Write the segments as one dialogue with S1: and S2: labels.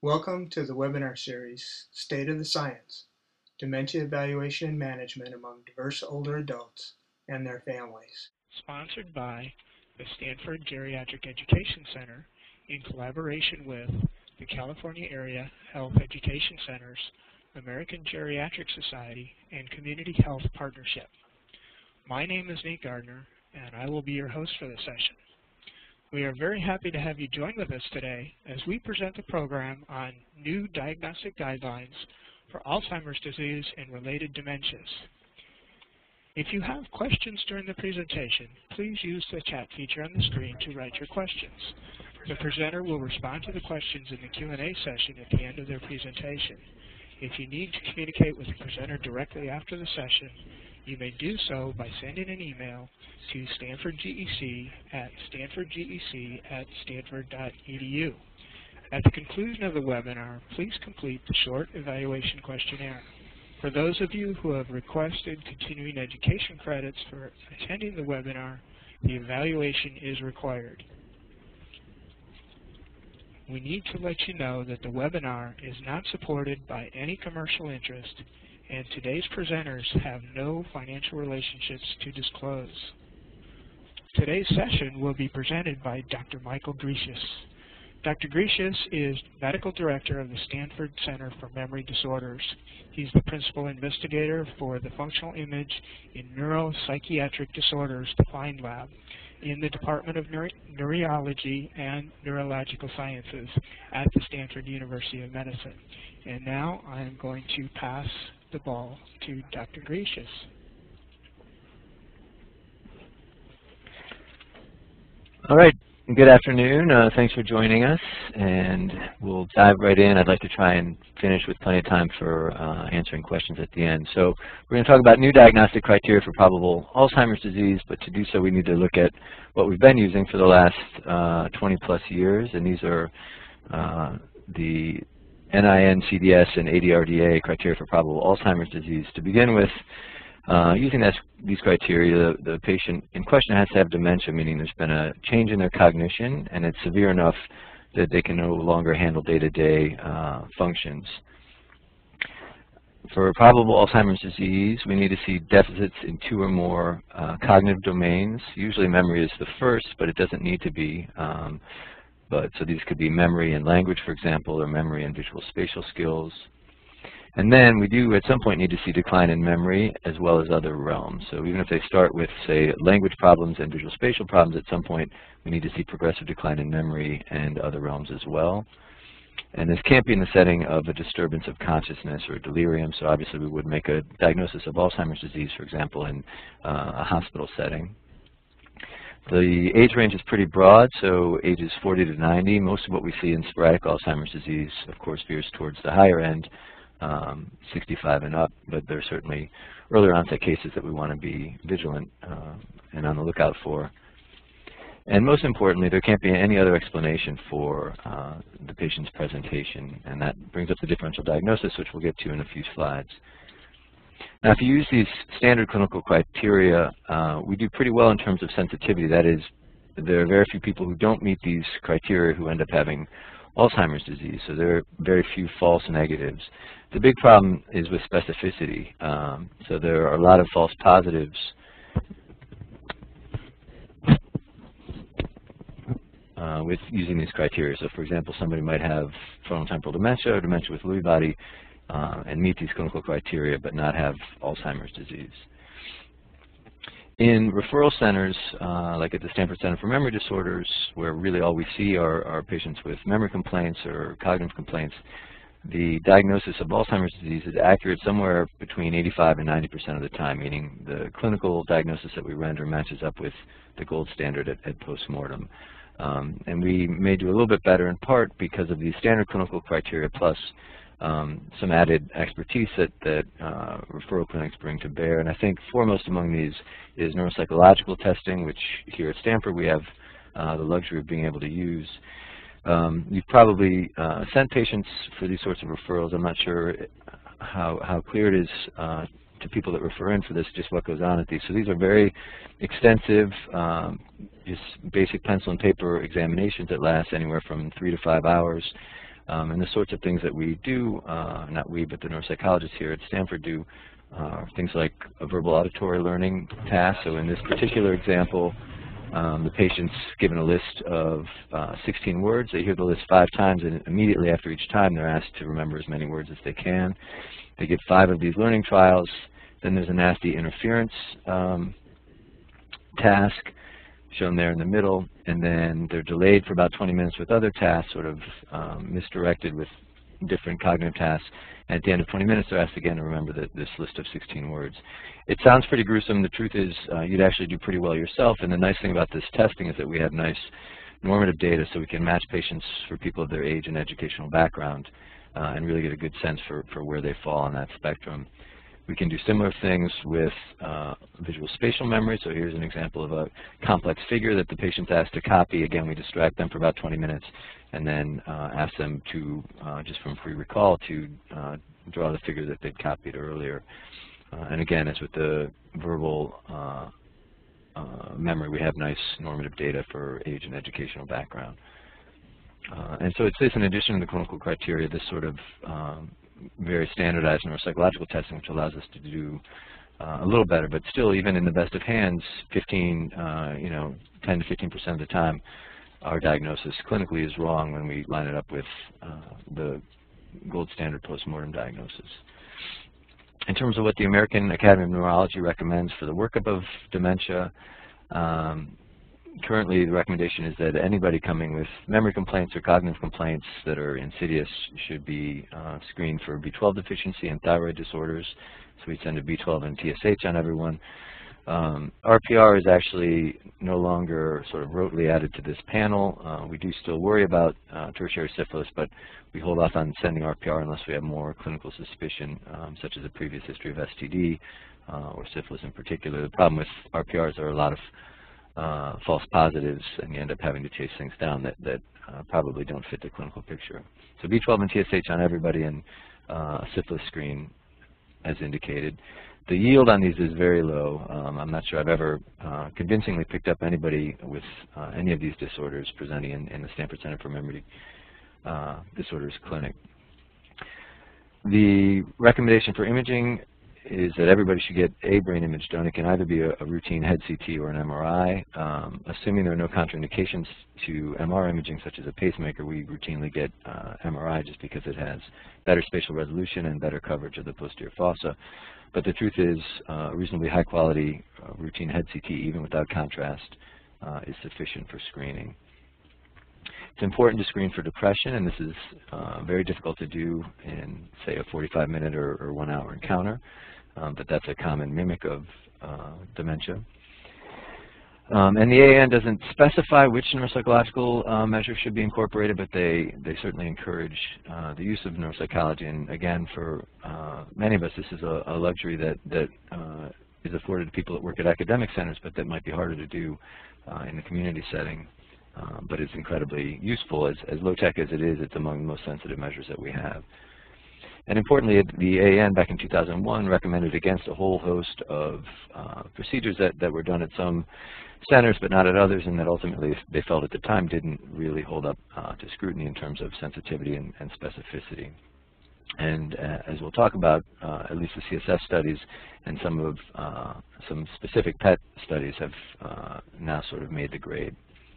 S1: Welcome to the webinar series, State of the Science, Dementia Evaluation and Management Among Diverse Older Adults and Their Families. Sponsored by the Stanford Geriatric Education Center in collaboration with the California Area Health Education Centers, American Geriatrics Society, and Community Health Partnership. My name is Nate Gardner, and I will be your host for this session. We are very happy to have you join with us today as we present the program on new diagnostic guidelines for Alzheimer's disease and related dementias. If you have questions during the presentation, please use the chat feature on the screen to write your questions. The presenter will respond to the questions in the Q&A session at the end of their presentation. If you need to communicate with the presenter directly after the session, you may do so by sending an email to Stanford GEC at stanfordgec@stanford.edu. At the conclusion of the webinar, please complete the short evaluation questionnaire. For those of you who have requested continuing education credits for attending the webinar, the evaluation is required. We need to let you know that the webinar is not supported by any commercial interest, and today's presenters have no financial relationships to disclose. Today's session will be presented by Dr. Michael Greicius. Dr. Greicius is Medical Director of the Stanford Center for Memory Disorders. He's the Principal Investigator for the Functional Image in Neuropsychiatric Disorders Defined Lab in the Department of Neurology and Neurological Sciences at the Stanford University of Medicine. And now I'm going to pass the ball to Dr. Greicius.
S2: All right, good afternoon. Thanks for joining us, and we'll dive right in. I'd like to try and finish with plenty of time for answering questions at the end. So we're going to talk about new diagnostic criteria for probable Alzheimer's disease, but to do so we need to look at what we've been using for the last 20-plus years, and these are the NIN, CDS, and ADRDA criteria for probable Alzheimer's disease. To begin with, using these criteria, the patient in question has to have dementia, meaning there's been a change in their cognition, and it's severe enough that they can no longer handle day-to-day functions. For probable Alzheimer's disease, we need to see deficits in 2 or more cognitive domains. Usually memory is the first, but it doesn't need to be. So these could be memory and language, for example, or memory and visual spatial skills. And then we do at some point need to see decline in memory as well as other realms. So even if they start with, say, language problems and visual spatial problems, at some point we need to see progressive decline in memory and other realms as well. And this can't be in the setting of a disturbance of consciousness or delirium, so obviously we would make a diagnosis of Alzheimer's disease, for example, in a hospital setting. The age range is pretty broad, so ages 40 to 90. Most of what we see in sporadic Alzheimer's disease, of course, veers towards the higher end, 65 and up, but there are certainly earlier onset cases that we want to be vigilant and on the lookout for. And most importantly, there can't be any other explanation for the patient's presentation, and that brings up the differential diagnosis, which we'll get to in a few slides. Now, if you use these standard clinical criteria, we do pretty well in terms of sensitivity. That is, there are very few people who don't meet these criteria who end up having Alzheimer's disease, so there are very few false negatives. The big problem is with specificity. So there are a lot of false positives with using these criteria. So for example, somebody might have frontotemporal dementia or dementia with Lewy body and meet these clinical criteria but not have Alzheimer's disease. In referral centers, like at the Stanford Center for Memory Disorders, where really all we see are patients with memory complaints or cognitive complaints, the diagnosis of Alzheimer's disease is accurate somewhere between 85 and 90% of the time, meaning the clinical diagnosis that we render matches up with the gold standard at postmortem. And we may do a little bit better in part because of these standard clinical criteria plus some added expertise that referral clinics bring to bear. And I think foremost among these is neuropsychological testing, which here at Stanford we have the luxury of being able to use. You've probably sent patients for these sorts of referrals. I'm not sure how clear it is to people that refer in for this, just what goes on at these. So these are very extensive, just basic pencil and paper examinations that last anywhere from 3 to 5 hours. And the sorts of things that we do, not we, but the neuropsychologists here at Stanford do, things like a verbal auditory learning task. So in this particular example, the patient's given a list of 16 words. They hear the list 5 times, and immediately after each time, they're asked to remember as many words as they can. They get 5 of these learning trials. Then there's a nasty interference task shown there in the middle, and then they're delayed for about 20 minutes with other tasks, sort of misdirected with different cognitive tasks. And at the end of 20 minutes, they're asked again to remember this list of 16 words. It sounds pretty gruesome. The truth is you'd actually do pretty well yourself, and the nice thing about this testing is that we have nice normative data, so we can match patients for people of their age and educational background and really get a good sense for where they fall on that spectrum. We can do similar things with visual spatial memory. So here's an example of a complex figure that the patient's asked to copy. Again, we distract them for about 20 minutes and then ask them to, just from free recall, to draw the figure that they'd copied earlier. And again, as with the verbal memory, we have nice normative data for age and educational background. And so it's this, in addition to the clinical criteria, this sort of very standardized neuropsychological testing, which allows us to do a little better, but still, even in the best of hands, 10 to 15% of the time, our diagnosis clinically is wrong when we line it up with the gold standard postmortem diagnosis. In terms of what the American Academy of Neurology recommends for the workup of dementia, currently the recommendation is that anybody coming with memory complaints or cognitive complaints that are insidious should be screened for B12 deficiency and thyroid disorders. So we send a B12 and TSH on everyone. RPR is actually no longer sort of rotely added to this panel. We do still worry about tertiary syphilis, but we hold off on sending RPR unless we have more clinical suspicion, such as a previous history of STD or syphilis in particular. The problem with RPR is there are a lot of false positives, and you end up having to chase things down that probably don't fit the clinical picture. So B12 and TSH on everybody, and a syphilis screen as indicated. The yield on these is very low. I'm not sure I've ever convincingly picked up anybody with any of these disorders presenting in the Stanford Center for Memory Disorders clinic. The recommendation for imaging is that everybody should get a brain image done. It can either be a routine head CT or an MRI. Assuming there are no contraindications to MR imaging, such as a pacemaker, we routinely get MRI just because it has better spatial resolution and better coverage of the posterior fossa. But the truth is, reasonably high quality routine head CT, even without contrast, is sufficient for screening. It's important to screen for depression, and this is very difficult to do in, say, a 45-minute or 1-hour encounter. But that's a common mimic of dementia. And the AAN doesn't specify which neuropsychological measures should be incorporated, but they certainly encourage the use of neuropsychology. And again, for many of us, this is a luxury that is afforded to people that work at academic centers, but that might be harder to do in the community setting. But it's incredibly useful. As low-tech as it is, it's among the most sensitive measures that we have. And importantly, the AAN back in 2001 recommended against a whole host of procedures that were done at some centers but not at others, and that ultimately they felt at the time didn't really hold up to scrutiny in terms of sensitivity and specificity. And as we'll talk about, at least the CSF studies and some specific PET studies have now sort of made the grade.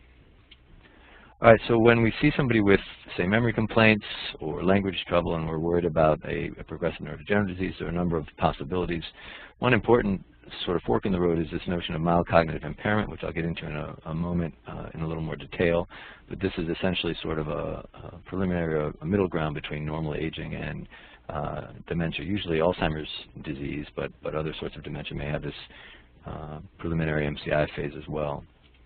S2: All right, so when we see somebody with, say, memory complaints or language trouble, and we're worried about a progressive neurodegenerative disease, there are a number of possibilities. One important sort of fork in the road is this notion of mild cognitive impairment, which I'll get into in a moment in a little more detail. But this is essentially sort of a preliminary, or a middle ground between normal aging and dementia, usually Alzheimer's disease, but other sorts of dementia may have this preliminary MCI phase as well.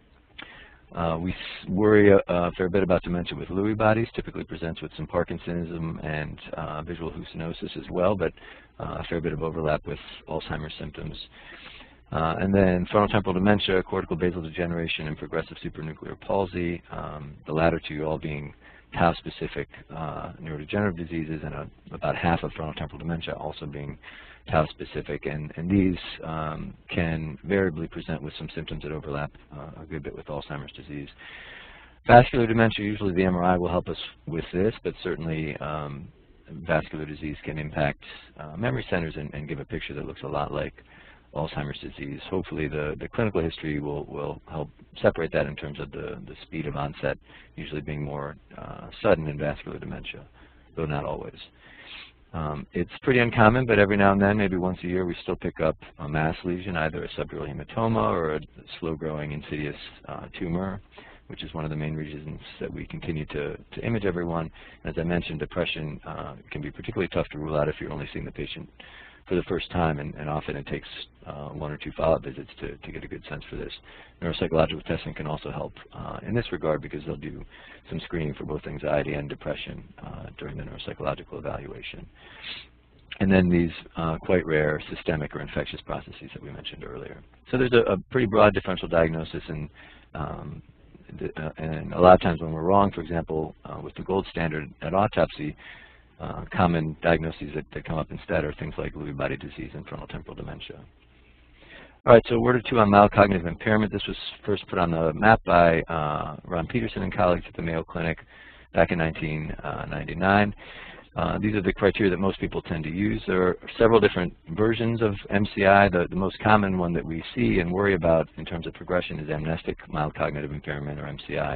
S2: We worry a fair bit about dementia with Lewy bodies, typically presents with some Parkinsonism and visual hallucinosis as well, but a fair bit of overlap with Alzheimer's symptoms. And then frontotemporal dementia, cortical basal degeneration, and progressive supranuclear palsy, the latter two all being tau-specific neurodegenerative diseases, and about half of frontotemporal dementia also being tau-specific, and these can variably present with some symptoms that overlap a good bit with Alzheimer's disease. Vascular dementia, usually the MRI will help us with this, but certainly vascular disease can impact memory centers and give a picture that looks a lot like Alzheimer's disease. Hopefully the clinical history will help separate that in terms of the speed of onset, usually being more sudden in vascular dementia, though not always. It's pretty uncommon, but every now and then, maybe once a year, we still pick up a mass lesion, either a subdural hematoma or a slow-growing insidious tumor, which is one of the main reasons that we continue to image everyone. As I mentioned, depression can be particularly tough to rule out if you're only seeing the patient for the first time, and often it takes 1 or 2 follow-up visits to get a good sense for this. Neuropsychological testing can also help in this regard because they'll do some screening for both anxiety and depression during the neuropsychological evaluation. And then these quite rare systemic or infectious processes that we mentioned earlier. So there's a pretty broad differential diagnosis, and a lot of times when we're wrong, for example, with the gold standard at autopsy, common diagnoses that come up instead are things like Lewy body disease and frontotemporal dementia. All right, so a word or two on mild cognitive impairment. This was first put on the map by Ron Peterson and colleagues at the Mayo Clinic back in 1999. These are the criteria that most people tend to use. There are several different versions of MCI. The most common one that we see and worry about in terms of progression is amnestic mild cognitive impairment, or MCI.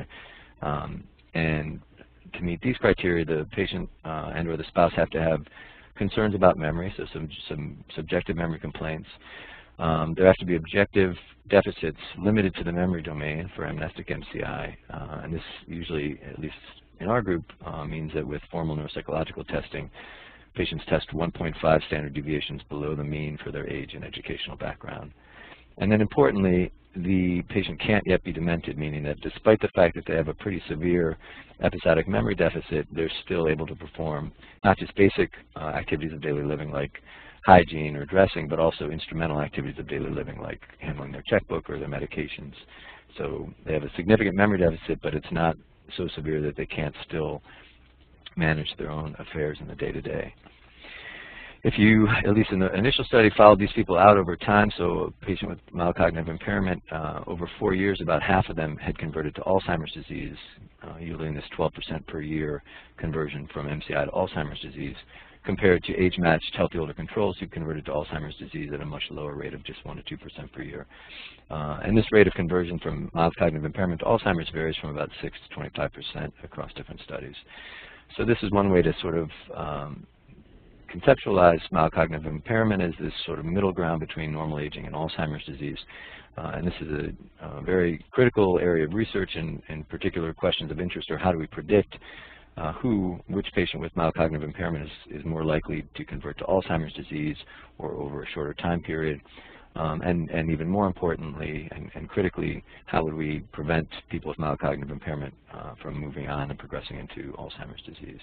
S2: And to meet these criteria, the patient and or the spouse have to have concerns about memory, so some subjective memory complaints. There have to be objective deficits limited to the memory domain for amnestic MCI, and this usually, at least in our group, means that with formal neuropsychological testing, patients test 1.5 standard deviations below the mean for their age and educational background. And then importantly, the patient can't yet be demented, meaning that despite the fact that they have a pretty severe episodic memory deficit, they're still able to perform not just basic activities of daily living like hygiene or dressing, but also instrumental activities of daily living like handling their checkbook or their medications. So they have a significant memory deficit, but it's not so severe that they can't still manage their own affairs in the day-to-day. If you, at least in the initial study, followed these people out over time, so a patient with mild cognitive impairment, over 4 years, about half of them had converted to Alzheimer's disease, yielding this 12% per year conversion from MCI to Alzheimer's disease, compared to age-matched healthy older controls who converted to Alzheimer's disease at a much lower rate of just 1 to 2% per year. And this rate of conversion from mild cognitive impairment to Alzheimer's varies from about 6 to 25% across different studies. So this is one way to sort of conceptualize mild cognitive impairment as this sort of middle ground between normal aging and Alzheimer's disease. And this is a very critical area of research, and in particular questions of interest are how do we predict which patient with mild cognitive impairment is more likely to convert to Alzheimer's disease or over a shorter time period. And even more importantly and critically, how would we prevent people with mild cognitive impairment from moving on and progressing into Alzheimer's disease?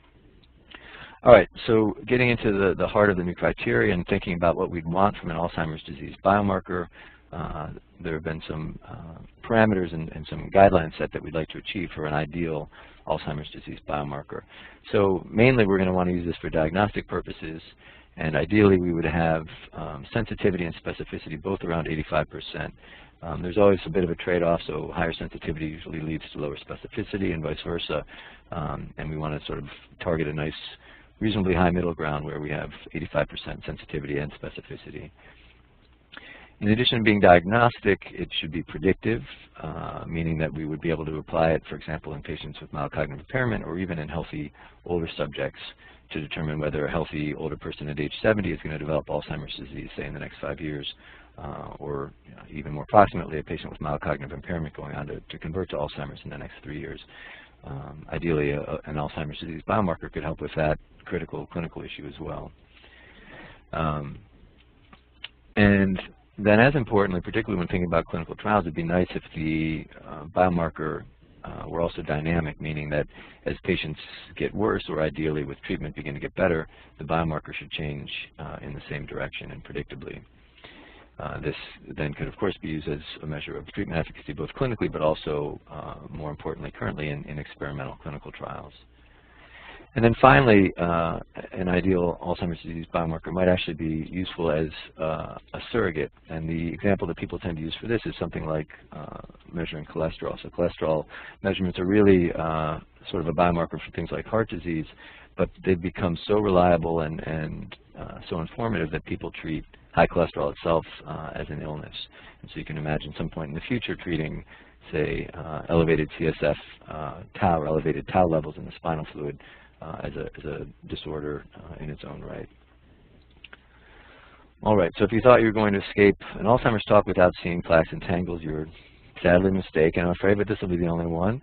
S2: All right, so getting into the heart of the new criteria and thinking about what we'd want from an Alzheimer's disease biomarker, there have been some parameters and some guidelines set that we'd like to achieve for an ideal Alzheimer's disease biomarker. So mainly we're going to want to use this for diagnostic purposes, and ideally we would have sensitivity and specificity both around 85%. There's always a bit of a trade-off, so higher sensitivity usually leads to lower specificity and vice versa, and we want to sort of target a nice reasonably high middle ground where we have 85% sensitivity and specificity. In addition to being diagnostic, it should be predictive, meaning that we would be able to apply it, for example, in patients with mild cognitive impairment or even in healthy older subjects to determine whether a healthy older person at age 70 is going to develop Alzheimer's disease, say, in the next 5 years, or even more approximately, a patient with mild cognitive impairment going on to convert to Alzheimer's in the next 3 years. Ideally, an Alzheimer's disease biomarker could help with that critical clinical issue as well. And then as importantly, particularly when thinking about clinical trials, it'd be nice if the biomarker were also dynamic, meaning that as patients get worse or ideally with treatment begin to get better, the biomarker should change in the same direction and predictably. This then could, of course, be used as a measure of treatment efficacy both clinically but also, more importantly, currently in experimental clinical trials. And then finally, an ideal Alzheimer's disease biomarker might actually be useful as a surrogate. And the example that people tend to use for this is something like measuring cholesterol. So cholesterol measurements are really sort of a biomarker for things like heart disease, but they've become so reliable and so informative that people treat high cholesterol itself as an illness. And so you can imagine some point in the future treating, say, elevated CSF tau or elevated tau levels in the spinal fluid as a disorder in its own right. All right, so if you thought you were going to escape an Alzheimer's talk without seeing plaques and tangles, you're sadly mistaken, I'm afraid, but this will be the only one.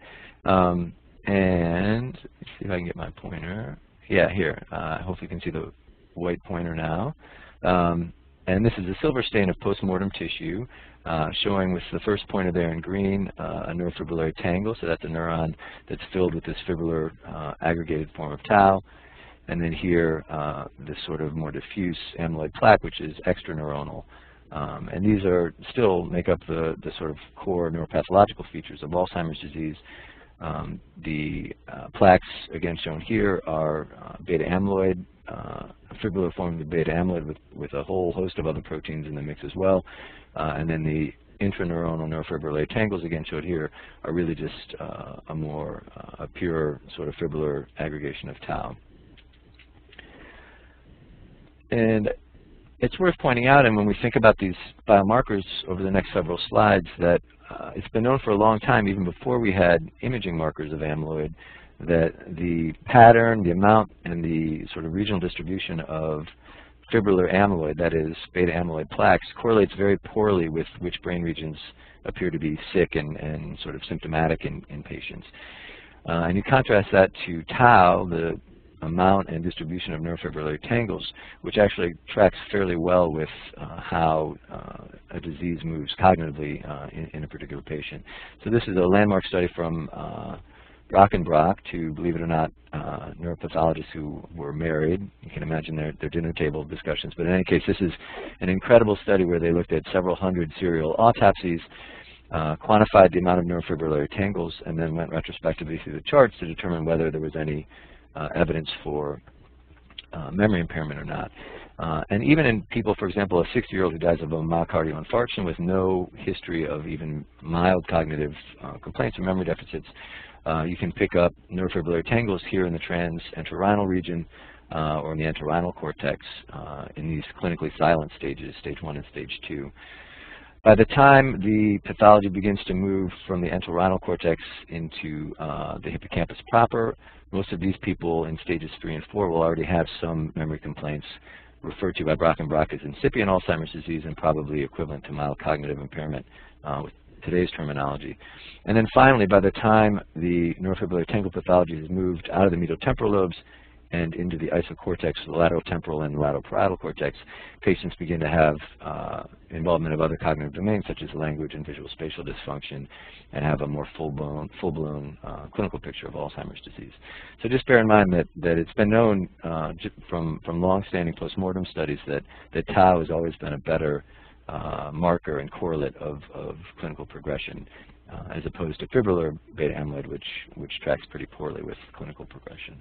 S2: And let's see if I can get my pointer. Yeah, here. Hopefully you can see the white pointer now. And this is a silver stain of postmortem tissue, showing with the first pointer there in green a neurofibrillary tangle. So that's a neuron that's filled with this fibrillar aggregated form of tau. And then here, this sort of more diffuse amyloid plaque, which is extraneuronal. And these are still make up the sort of core neuropathological features of Alzheimer's disease. The plaques, again shown here, are beta amyloid, fibrillar form of beta amyloid with a whole host of other proteins in the mix as well. And then the intraneuronal neurofibrillary tangles, again showed here, are really just a pure sort of fibrillar aggregation of tau. And it's worth pointing out, and when we think about these biomarkers over the next several slides, that it's been known for a long time, even before we had imaging markers of amyloid, that the pattern, the amount, and the sort of regional distribution of fibrillar amyloid, that is beta amyloid plaques, correlates very poorly with which brain regions appear to be sick and sort of symptomatic in patients. And you contrast that to tau, the amount and distribution of neurofibrillary tangles, which actually tracks fairly well with how a disease moves cognitively in a particular patient. So this is a landmark study from Brock and Brock, to, believe it or not, neuropathologists who were married. You can imagine their dinner table discussions. But in any case, this is an incredible study where they looked at several hundred serial autopsies, quantified the amount of neurofibrillary tangles, and then went retrospectively through the charts to determine whether there was any evidence for memory impairment or not. And even in people, for example, a 60-year-old who dies of a myocardial infarction with no history of even mild cognitive complaints or memory deficits, you can pick up neurofibrillary tangles here in the transentorhinal region or in the entorhinal cortex in these clinically silent stages, stage 1 and stage 2. By the time the pathology begins to move from the entorhinal cortex into the hippocampus proper, most of these people in stages 3 and 4 will already have some memory complaints, referred to by Brock and Brock as incipient Alzheimer's disease and probably equivalent to mild cognitive impairment with today's terminology. And then finally, by the time the neurofibrillary tangle pathology has moved out of the medial temporal lobes and into the isocortex, the laterotemporal and lateroparietal cortex, patients begin to have involvement of other cognitive domains such as language and visual spatial dysfunction, and have a more full-blown clinical picture of Alzheimer's disease. So just bear in mind that it's been known from long-standing postmortem studies that tau has always been a better marker and correlate of clinical progression as opposed to fibrillar beta amyloid, which tracks pretty poorly with clinical progression.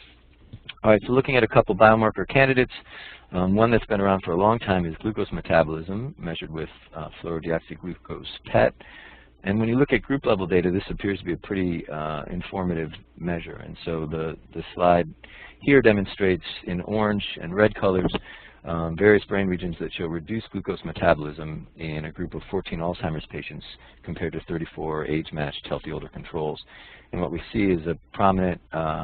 S2: All right, so looking at a couple biomarker candidates, one that's been around for a long time is glucose metabolism, measured with fluorodeoxyglucose PET. And when you look at group level data, this appears to be a pretty informative measure. And so the slide here demonstrates in orange and red colors various brain regions that show reduced glucose metabolism in a group of 14 Alzheimer's patients compared to 34 age-matched healthy older controls. And what we see is a prominent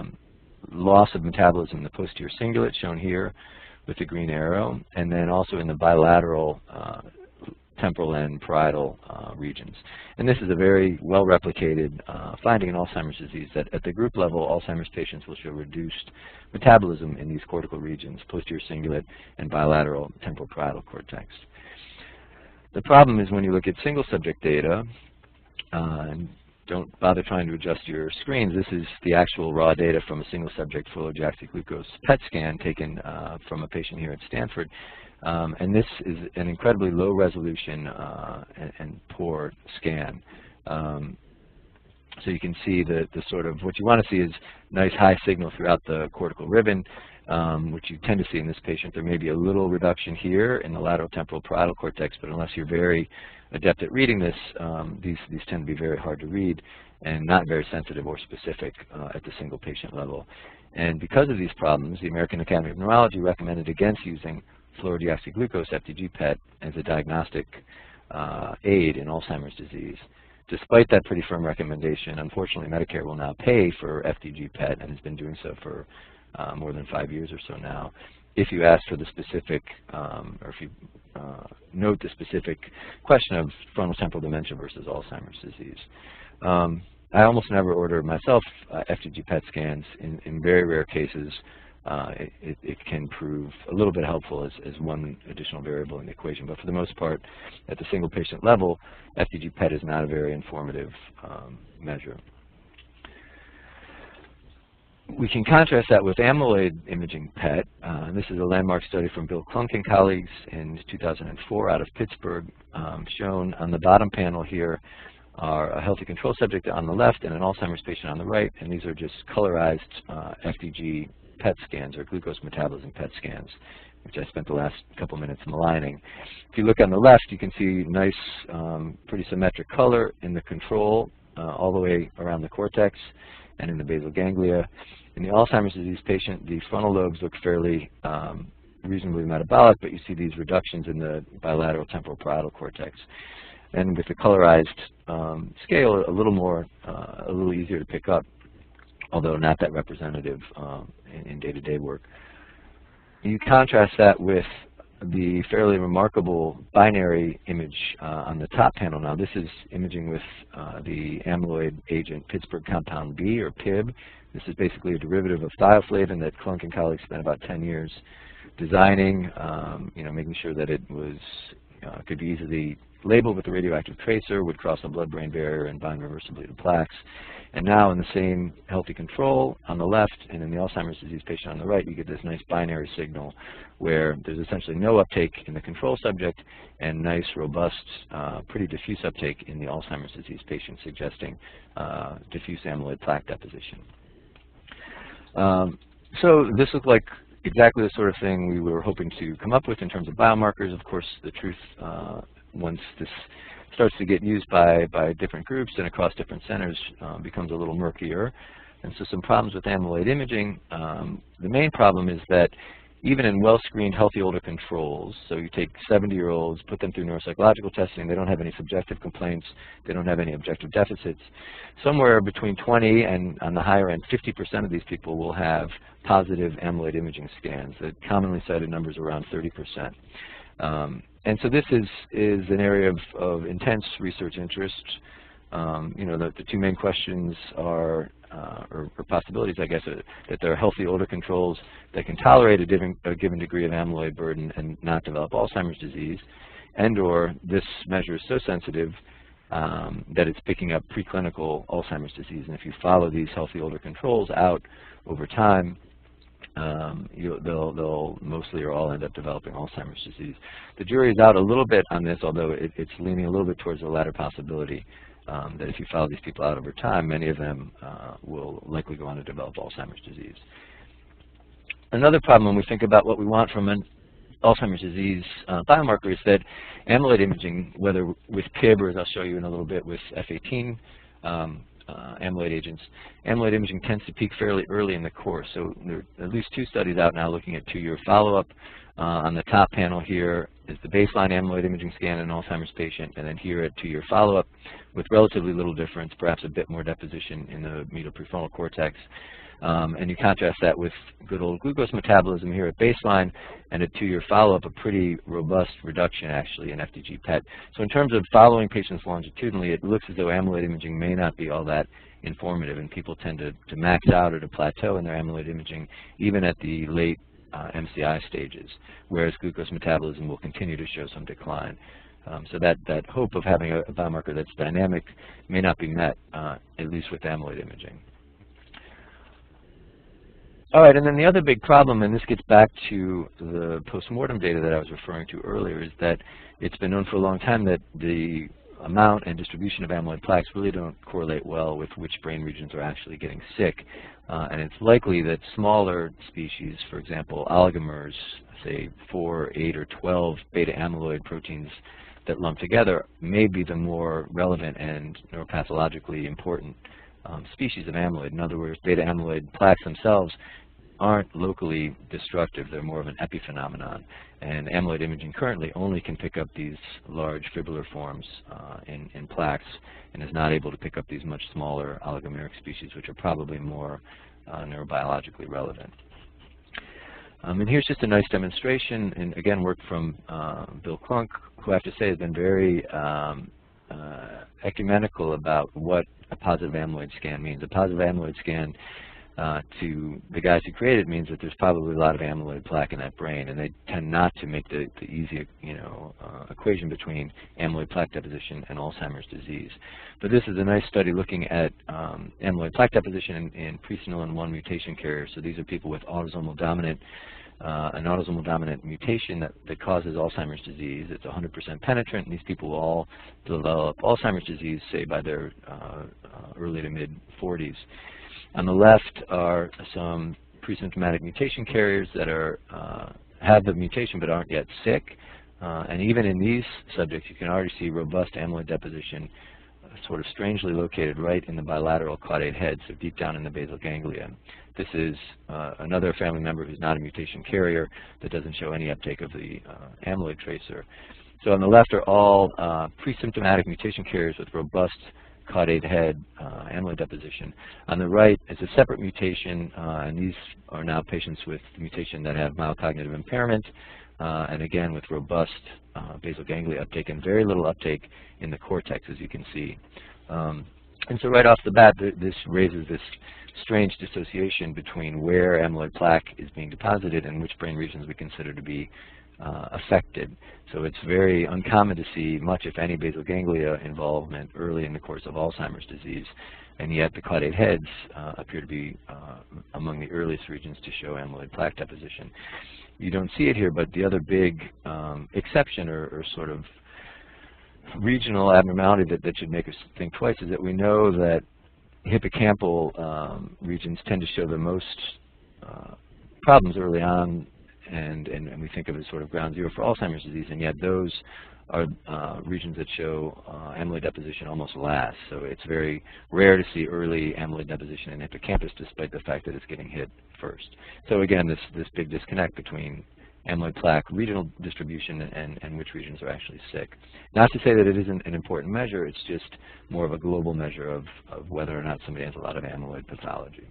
S2: loss of metabolism in the posterior cingulate, shown here with the green arrow, and then also in the bilateral temporal and parietal regions. And this is a very well-replicated finding in Alzheimer's disease, that at the group level, Alzheimer's patients will show reduced metabolism in these cortical regions, posterior cingulate and bilateral temporal parietal cortex. The problem is when you look at single subject data, and don't bother trying to adjust your screens, this is the actual raw data from a single subject fluorodeoxyglucose PET scan taken from a patient here at Stanford. And this is an incredibly low resolution and poor scan. So you can see the sort of, what you want to see is nice high signal throughout the cortical ribbon, which you tend to see in this patient. There may be a little reduction here in the lateral temporal parietal cortex, but unless you're very adept at reading this, these tend to be very hard to read and not very sensitive or specific at the single patient level. And because of these problems, the American Academy of Neurology recommended against using fluorodeoxyglucose FDG PET as a diagnostic aid in Alzheimer's disease. Despite that pretty firm recommendation, unfortunately, Medicare will now pay for FDG PET and has been doing so for more than 5 years or so now, if you ask for the specific, or if you note the specific question of frontal temporal dementia versus Alzheimer's disease. I almost never order myself FDG PET scans. In very rare cases, it can prove a little bit helpful as one additional variable in the equation. But for the most part, at the single patient level, FDG PET is not a very informative measure. We can contrast that with amyloid imaging PET. This is a landmark study from Bill Klunk and colleagues in 2004 out of Pittsburgh. Shown on the bottom panel here are a healthy control subject on the left and an Alzheimer's patient on the right, and these are just colorized FDG PET scans, or glucose metabolism PET scans, which I spent the last couple minutes maligning. If you look on the left, you can see nice, pretty symmetric color in the control all the way around the cortex and in the basal ganglia. In the Alzheimer's disease patient, the frontal lobes look fairly reasonably metabolic, but you see these reductions in the bilateral temporal parietal cortex. And with the colorized scale, a little easier to pick up, although not that representative in day-to-day work. You contrast that with the fairly remarkable binary image on the top panel. Now, this is imaging with the amyloid agent Pittsburgh compound B, or PIB. This is basically a derivative of thioflavin that Klunk and colleagues spent about 10 years designing, making sure that it was could be easily labeled with a radioactive tracer, would cross the blood-brain barrier and bind reversibly to plaques. And now in the same healthy control on the left and in the Alzheimer's disease patient on the right, you get this nice binary signal where there's essentially no uptake in the control subject and nice, robust, pretty diffuse uptake in the Alzheimer's disease patient, suggesting diffuse amyloid plaque deposition. So this looked like exactly the sort of thing we were hoping to come up with in terms of biomarkers. Of course, the truth, once this starts to get used by different groups and across different centers, becomes a little murkier. And so some problems with amyloid imaging. The main problem is that even in well-screened healthy older controls, so you take 70-year-olds, put them through neuropsychological testing, they don't have any subjective complaints, they don't have any objective deficits. Somewhere between 20 and, on the higher end, 50% of these people will have positive amyloid imaging scans. The commonly cited numbers around 30%. And so this is an area of intense research interest. The two main questions are, or possibilities, I guess, that there are healthy older controls that can tolerate a given degree of amyloid burden and not develop Alzheimer's disease, and/or this measure is so sensitive that it's picking up preclinical Alzheimer's disease. And if you follow these healthy older controls out over time, they'll mostly or all end up developing Alzheimer's disease. The jury is out a little bit on this, although it's leaning a little bit towards the latter possibility, that if you follow these people out over time, many of them will likely go on to develop Alzheimer's disease. Another problem when we think about what we want from an Alzheimer's disease biomarker is that amyloid imaging, whether with PIB or, as I'll show you in a little bit, with F18 amyloid agents, amyloid imaging tends to peak fairly early in the course. So there are at least 2 studies out now looking at 2-year follow-up. On the top panel here is the baseline amyloid imaging scan in an Alzheimer's patient, and then here at 2-year follow-up with relatively little difference, perhaps a bit more deposition in the medial prefrontal cortex. And you contrast that with good old glucose metabolism here at baseline, and at 2-year follow-up, a pretty robust reduction actually in FDG PET. So in terms of following patients longitudinally, it looks as though amyloid imaging may not be all that informative, and people tend to max out or to plateau in their amyloid imaging even at the late MCI stages, whereas glucose metabolism will continue to show some decline. So that hope of having a biomarker that's dynamic may not be met, at least with amyloid imaging. All right, and then the other big problem, and this gets back to the postmortem data that I was referring to earlier, is that it's been known for a long time that the amount and distribution of amyloid plaques really don't correlate well with which brain regions are actually getting sick. And it's likely that smaller species, for example, oligomers, say 4, 8, or 12 beta amyloid proteins that lump together, may be the more relevant and neuropathologically important species of amyloid. In other words, beta amyloid plaques themselves aren't locally destructive. They're more of an epiphenomenon. And amyloid imaging currently only can pick up these large fibrillar forms in plaques and is not able to pick up these much smaller oligomeric species, which are probably more neurobiologically relevant. And here's just a nice demonstration, and again, work from Bill Klunk, who I have to say has been very ecumenical about what a positive amyloid scan means. A positive amyloid scan to the guys who created it means that there's probably a lot of amyloid plaque in that brain, and they tend not to make the easy equation between amyloid plaque deposition and Alzheimer's disease. But this is a nice study looking at amyloid plaque deposition in presenilin 1 mutation carriers. So these are people with autosomal dominant an autosomal dominant mutation that causes Alzheimer's disease. It's 100% penetrant, and these people will all develop Alzheimer's disease, say, by their early to mid-40s. On the left are some presymptomatic mutation carriers that have the mutation but aren't yet sick. And even in these subjects, you can already see robust amyloid deposition sort of strangely located right in the bilateral caudate head, so deep down in the basal ganglia. This is another family member who's not a mutation carrier that doesn't show any uptake of the amyloid tracer. So on the left are all presymptomatic mutation carriers with robust caudate head amyloid deposition. On the right is a separate mutation, and these are now patients with the mutation that have mild cognitive impairment, and again with robust basal ganglia uptake and very little uptake in the cortex, as you can see. And so right off the bat, this raises this strange dissociation between where amyloid plaque is being deposited and which brain regions we consider to be affected. So it's very uncommon to see much, if any, basal ganglia involvement early in the course of Alzheimer's disease, and yet the caudate heads appear to be among the earliest regions to show amyloid plaque deposition. You don't see it here, but the other big exception or sort of regional abnormality that should make us think twice is that we know that hippocampal regions tend to show the most problems early on, and we think of it as sort of ground zero for Alzheimer's disease, and yet those are regions that show amyloid deposition almost last. So it's very rare to see early amyloid deposition in the hippocampus, despite the fact that it's getting hit first. So again, this big disconnect between amyloid plaque regional distribution and which regions are actually sick. Not to say that it isn't an important measure, it's just more of a global measure of whether or not somebody has a lot of amyloid pathology.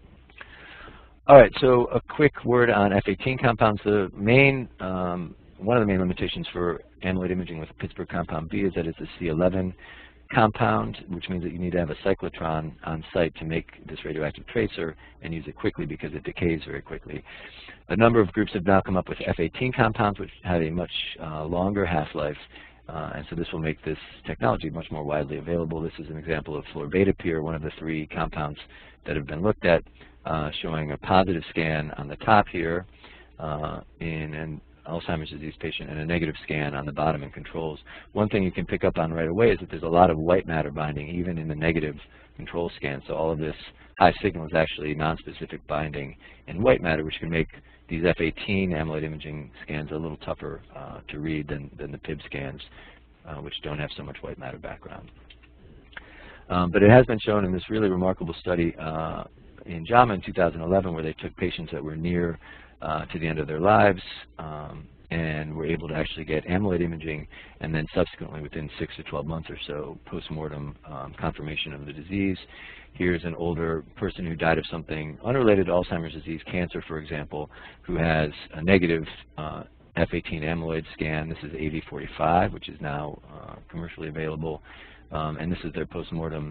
S2: All right, so a quick word on F18 compounds. The main, one of the main limitations for amyloid imaging with Pittsburgh compound B is that it's a C11 compound, which means that you need to have a cyclotron on site to make this radioactive tracer and use it quickly because it decays very quickly. A number of groups have now come up with F18 compounds, which have a much longer half-life, and so this will make this technology much more widely available. This is an example of florbetapir, one of the 3 compounds that have been looked at, showing a positive scan on the top here in an Alzheimer's disease patient and a negative scan on the bottom in controls. One thing you can pick up on right away is that there's a lot of white matter binding even in the negative control scan. So all of this high signal is actually nonspecific binding in white matter, which can make these F18 amyloid imaging scans a little tougher to read than the PIB scans, which don't have so much white matter background. But it has been shown in this really remarkable study in JAMA in 2011, where they took patients that were near to the end of their lives and were able to actually get amyloid imaging, and then subsequently within 6 to 12 months or so post-mortem confirmation of the disease. Here's an older person who died of something unrelated to Alzheimer's disease, cancer for example, who has a negative F18 amyloid scan. This is AV45, which is now commercially available, and this is their post-mortem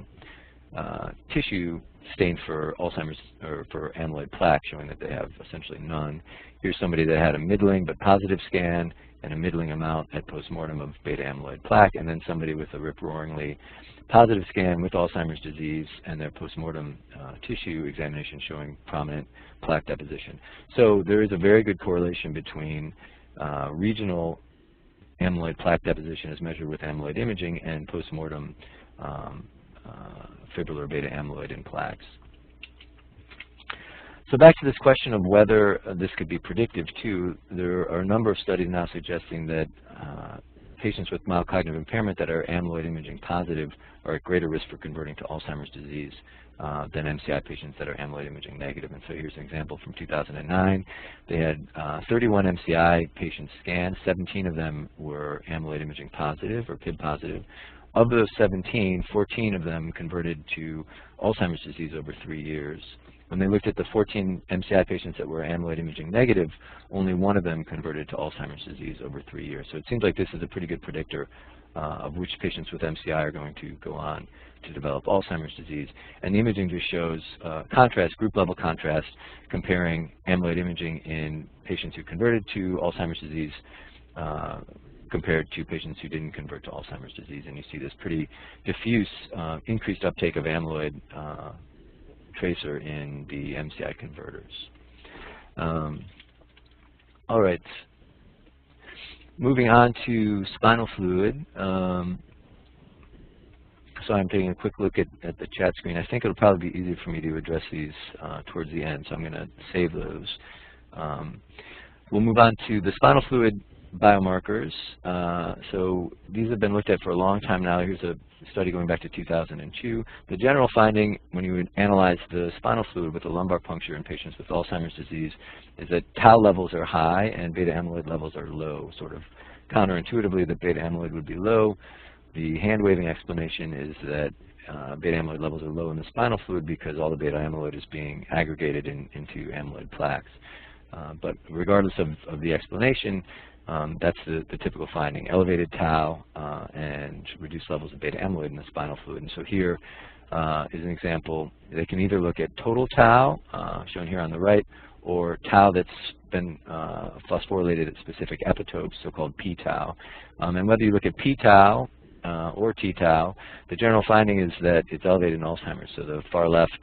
S2: tissue stained for Alzheimer's or for amyloid plaque, showing that they have essentially none. Here's somebody that had a middling but positive scan and a middling amount at postmortem of beta amyloid plaque, and then somebody with a rip-roaringly positive scan with Alzheimer's disease and their postmortem tissue examination showing prominent plaque deposition. So there is a very good correlation between regional amyloid plaque deposition as measured with amyloid imaging, and postmortem fibrillar beta amyloid in plaques. So back to this question of whether this could be predictive too, there are a number of studies now suggesting that patients with mild cognitive impairment that are amyloid imaging positive are at greater risk for converting to Alzheimer's disease than MCI patients that are amyloid imaging negative. And so here's an example from 2009. They had 31 MCI patients scanned. 17 of them were amyloid imaging positive or PIB positive. Of those 17, 14 of them converted to Alzheimer's disease over 3 years. When they looked at the 14 MCI patients that were amyloid imaging negative, only one of them converted to Alzheimer's disease over 3 years. So it seems like this is a pretty good predictor of which patients with MCI are going to go on to develop Alzheimer's disease. And the imaging just shows contrast, group level contrast, comparing amyloid imaging in patients who converted to Alzheimer's disease compared to patients who didn't convert to Alzheimer's disease. And you see this pretty diffuse increased uptake of amyloid tracer in the MCI converters. All right, moving on to spinal fluid. So I'm taking a quick look at the chat screen. I think it'll probably be easier for me to address these towards the end, so I'm going to save those. We'll move on to the spinal fluid biomarkers. So these have been looked at for a long time now. Here's a study going back to 2002. The general finding when you would analyze the spinal fluid with a lumbar puncture in patients with Alzheimer's disease is that tau levels are high and beta amyloid levels are low. Sort of counterintuitively, that beta amyloid would be low. The hand-waving explanation is that beta amyloid levels are low in the spinal fluid because all the beta amyloid is being aggregated into amyloid plaques. But regardless of the explanation, that's the typical finding: elevated tau and reduced levels of beta amyloid in the spinal fluid. And so here is an example. They can either look at total tau, shown here on the right, or tau that's been phosphorylated at specific epitopes, so-called p-tau. And whether you look at p-tau or t-tau, the general finding is that it's elevated in Alzheimer's. So the far left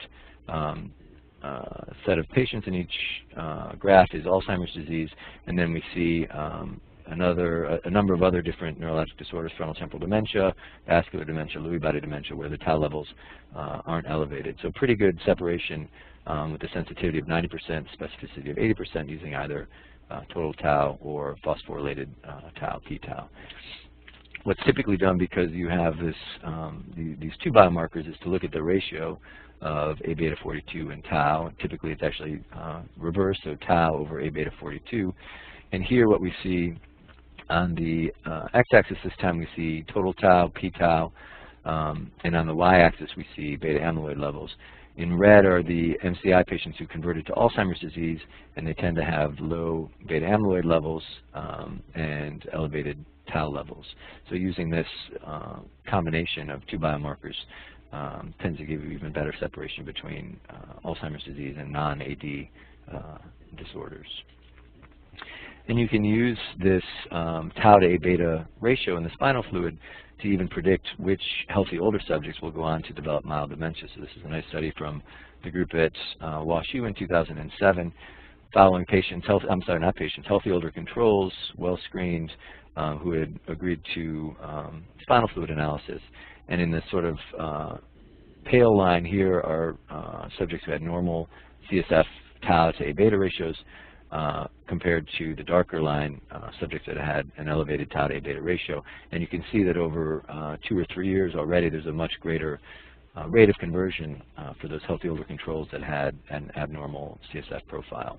S2: set of patients in each graph is Alzheimer's disease, and then we see a number of other different neurologic disorders: frontotemporal dementia, vascular dementia, Lewy body dementia, where the tau levels aren't elevated. So pretty good separation with a sensitivity of 90%, specificity of 80% using either total tau or phosphorylated tau, p-tau. What's typically done, because you have this, these two biomarkers, is to look at the ratio of A beta 42 and tau. Typically it's actually reversed, so tau over A beta 42. And here what we see on the x-axis this time, we see total tau, p-tau, and on the y-axis we see beta amyloid levels. In red are the MCI patients who converted to Alzheimer's disease, and they tend to have low beta amyloid levels and elevated tau levels. So using this combination of two biomarkers tends to give you even better separation between Alzheimer's disease and non-AD disorders. And you can use this tau to A beta ratio in the spinal fluid to even predict which healthy older subjects will go on to develop mild dementia. So this is a nice study from the group at WashU in 2007, following patients, healthy older controls, well screened, who had agreed to spinal fluid analysis. And in this sort of pale line here are subjects who had normal CSF tau to A beta ratios, compared to the darker line, subjects that had an elevated tau to A beta ratio. And you can see that over 2 or 3 years already, there's a much greater rate of conversion for those healthy older controls that had an abnormal CSF profile.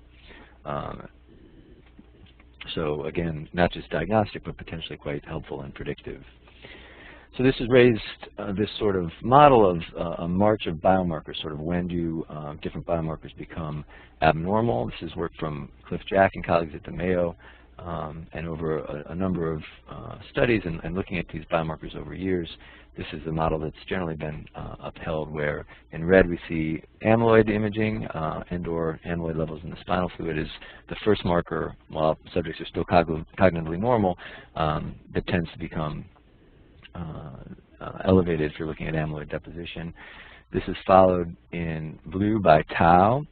S2: So again, not just diagnostic, but potentially quite helpful and predictive. So this has raised this sort of model of a march of biomarkers, sort of when do different biomarkers become abnormal. This is work from Cliff Jack and colleagues at the Mayo, and over a number of studies and looking at these biomarkers over years, this is the model that's generally been upheld, where in red we see amyloid imaging and/or amyloid levels in the spinal fluid is the first marker, while subjects are still cognitively normal, that tends to become elevated if you're looking at amyloid deposition. This is followed in blue by tau.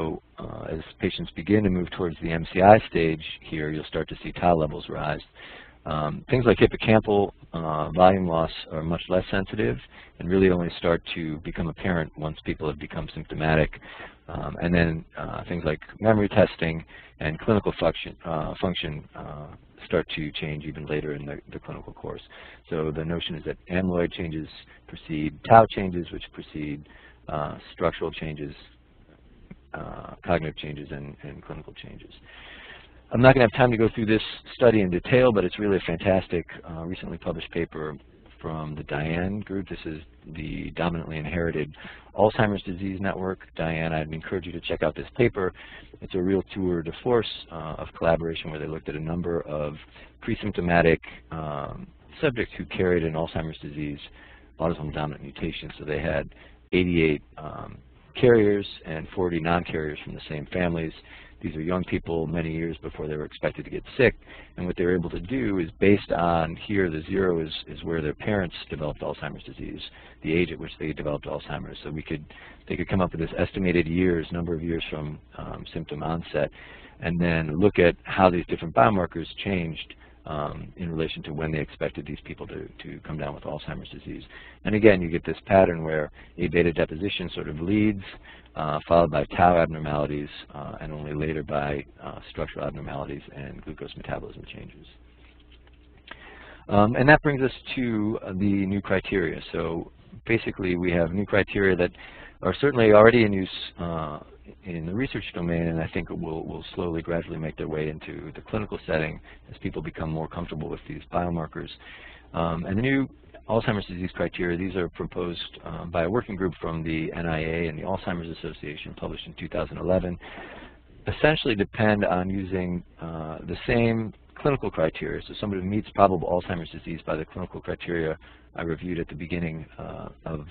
S2: As patients begin to move towards the MCI stage here, you'll start to see tau levels rise. Things like hippocampal volume loss are much less sensitive and really only start to become apparent once people have become symptomatic. And then things like memory testing and clinical function start to change even later in the clinical course. So the notion is that amyloid changes precede tau changes, which precede structural changes, cognitive changes, and clinical changes. I'm not going to have time to go through this study in detail, but it's really a fantastic recently published paper from the DIAN group. This is the Dominantly Inherited Alzheimer's Disease Network. DIAN, I'd encourage you to check out this paper. It's a real tour de force of collaboration where they looked at a number of pre-symptomatic subjects who carried an Alzheimer's disease autosomal dominant mutation. So they had 88 carriers and 40 non-carriers from the same families. These are young people many years before they were expected to get sick, and what they were able to do is based on here, the 0 is where their parents developed Alzheimer's disease, the age at which they developed Alzheimer's. So they could come up with this estimated number of years from symptom onset, and then look at how these different biomarkers changed in relation to when they expected these people to come down with Alzheimer's disease. And again, you get this pattern where A beta deposition sort of leads, followed by tau abnormalities, and only later by structural abnormalities and glucose metabolism changes. And that brings us to the new criteria. So basically, we have new criteria that are certainly already in use in the research domain, and I think will slowly, gradually make their way into the clinical setting as people become more comfortable with these biomarkers. And the new Alzheimer's disease criteria, these are proposed by a working group from the NIA and the Alzheimer's Association, published in 2011, essentially depend on using the same clinical criteria. So somebody who meets probable Alzheimer's disease by the clinical criteria I reviewed at the beginning of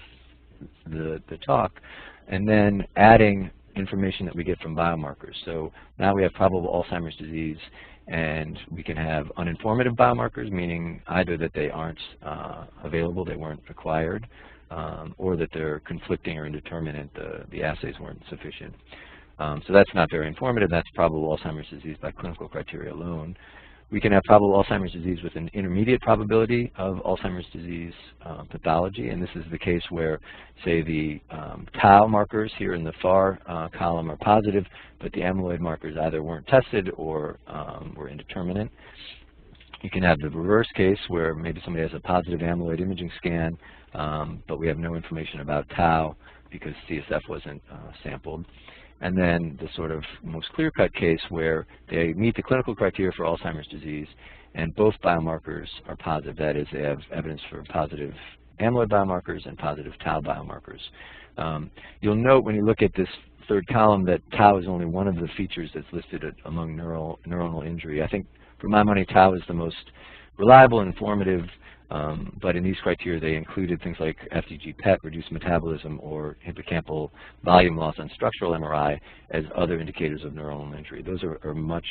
S2: the talk, and then adding information that we get from biomarkers. So now we have probable Alzheimer's disease, and we can have uninformative biomarkers, meaning either that they aren't available, they weren't acquired, or that they're conflicting or indeterminate, the assays weren't sufficient. So that's not very informative. That's probable Alzheimer's disease by clinical criteria alone. We can have probable Alzheimer's disease with an intermediate probability of Alzheimer's disease pathology, and this is the case where, say, the tau markers here in the far column are positive, but the amyloid markers either weren't tested or were indeterminate. You can have the reverse case where maybe somebody has a positive amyloid imaging scan, but we have no information about tau because CSF wasn't sampled. And then the sort of most clear-cut case where they meet the clinical criteria for Alzheimer's disease and both biomarkers are positive. That is, they have evidence for positive amyloid biomarkers and positive tau biomarkers. You'll note when you look at this third column that tau is only one of the features that's listed among neuronal injury. I think, for my money, tau is the most reliable and informative, but in these criteria they included things like FDG PET, reduced metabolism, or hippocampal volume loss on structural MRI as other indicators of neuronal injury. Those are much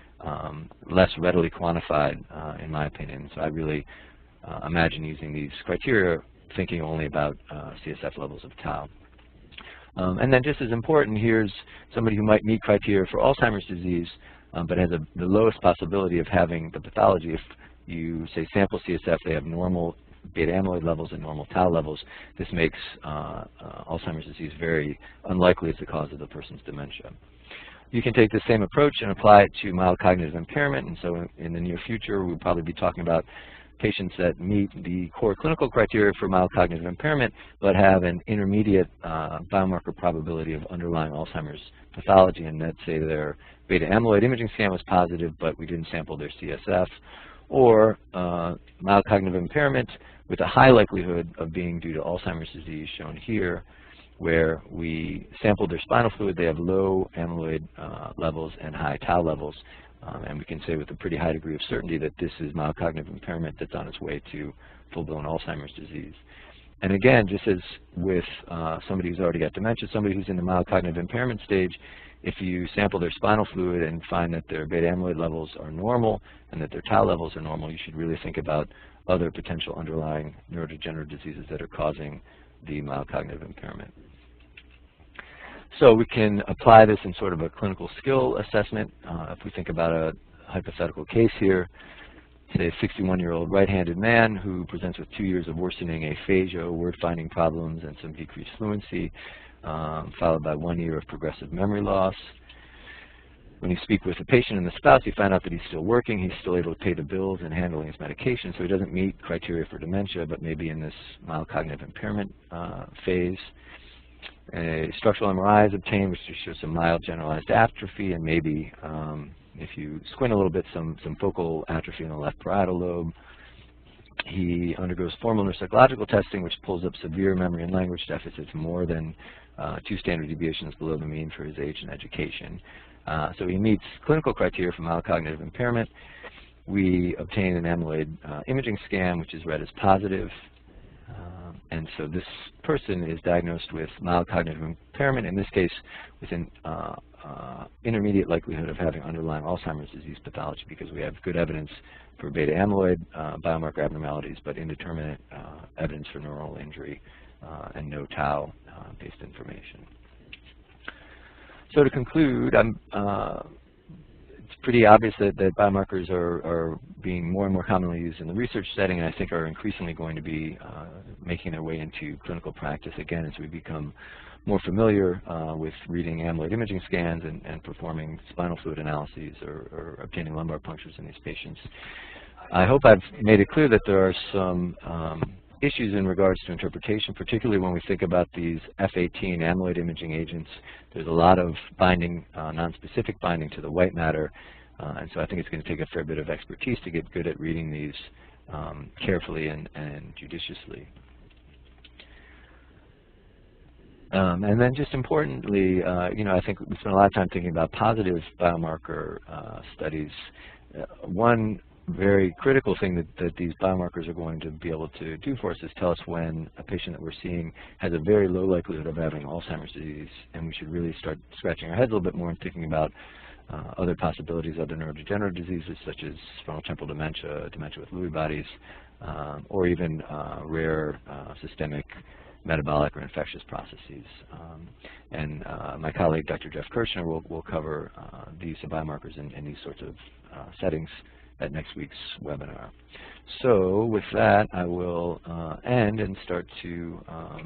S2: less readily quantified, in my opinion. So I really imagine using these criteria thinking only about CSF levels of tau. And then just as important, here's somebody who might meet criteria for Alzheimer's disease, but has the lowest possibility of having the pathology. If you say sample CSF, they have normal beta amyloid levels and normal tau levels. This makes Alzheimer's disease very unlikely as the cause of the person's dementia. You can take the same approach and apply it to mild cognitive impairment, and so in the near future we'll probably be talking about patients that meet the core clinical criteria for mild cognitive impairment but have an intermediate biomarker probability of underlying Alzheimer's pathology, and let's say their beta amyloid imaging scan was positive but we didn't sample their CSF, or mild cognitive impairment with a high likelihood of being due to Alzheimer's disease, shown here, where we sampled their spinal fluid. They have low amyloid levels and high tau levels, and we can say with a pretty high degree of certainty that this is mild cognitive impairment that's on its way to full-blown Alzheimer's disease. And again, just as with somebody who's already got dementia, somebody who's in the mild cognitive impairment stage, if you sample their spinal fluid and find that their beta amyloid levels are normal and that their tau levels are normal, you should really think about other potential underlying neurodegenerative diseases that are causing the mild cognitive impairment. So we can apply this in sort of a clinical skill assessment. If we think about a hypothetical case here, say, a 61-year-old right-handed man who presents with 2 years of worsening aphasia, word-finding problems, and some decreased fluency, followed by 1 year of progressive memory loss. When you speak with the patient and the spouse, you find out that he's still working, he's still able to pay the bills and handling his medication, so he doesn't meet criteria for dementia, but maybe in this mild cognitive impairment phase. A structural MRI is obtained, which just shows some mild generalized atrophy, and maybe, if you squint a little bit, some focal atrophy in the left parietal lobe. He undergoes formal neuropsychological testing, which pulls up severe memory and language deficits more than 2 standard deviations below the mean for his age and education. So he meets clinical criteria for mild cognitive impairment. We obtain an amyloid imaging scan, which is read as positive. And so this person is diagnosed with mild cognitive impairment, in this case with an intermediate likelihood of having underlying Alzheimer's disease pathology, because we have good evidence for beta amyloid biomarker abnormalities, but indeterminate evidence for neuronal injury and no tau-based information. So to conclude, it's pretty obvious that biomarkers are being more and more commonly used in the research setting, and I think are increasingly going to be making their way into clinical practice again as we become more familiar with reading amyloid imaging scans and performing spinal fluid analyses or obtaining lumbar punctures in these patients. I hope I've made it clear that there are some issues in regards to interpretation, particularly when we think about these F18 amyloid imaging agents. There's a lot of binding, non-specific binding to the white matter, and so I think it's going to take a fair bit of expertise to get good at reading these carefully and judiciously. And then just importantly, I think we spent a lot of time thinking about positive biomarker studies. One very critical thing that these biomarkers are going to be able to do for us is tell us when a patient that we're seeing has a very low likelihood of having Alzheimer's disease, and we should really start scratching our heads a little bit more and thinking about other possibilities, other neurodegenerative diseases such as frontotemporal dementia, dementia with Lewy bodies, or even rare systemic metabolic or infectious processes. And my colleague, Dr. Jeff Kirshner, will cover the use of biomarkers in these sorts of settings at next week's webinar. So with that, I will end and start to